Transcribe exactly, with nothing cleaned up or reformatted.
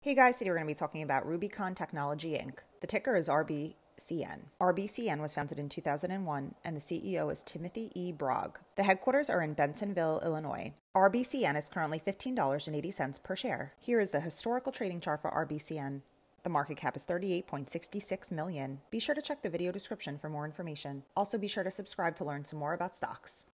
Hey guys, today we're going to be talking about Rubicon Technology Incorporated. The ticker is R B C N. R B C N was founded in two thousand one and the C E O is Timothy E. Brogg. The headquarters are in Bensenville, Illinois. R B C N is currently fifteen dollars and eighty cents per share. Here is the historical trading chart for R B C N. The market cap is thirty-eight point six six million dollars. Be sure to check the video description for more information. Also be sure to subscribe to learn some more about stocks.